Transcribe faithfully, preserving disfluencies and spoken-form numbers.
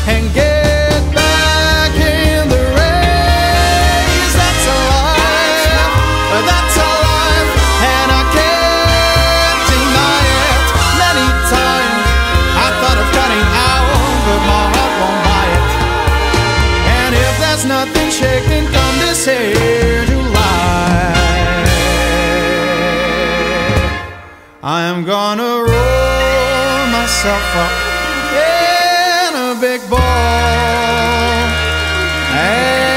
and get back in the race. That's a life, that's a life, and I can't deny it. Many times I thought of cutting out, but my heart won't buy it. And if there's nothing shaking come this here July, I am gonna roll myself up in a big ball. Hey.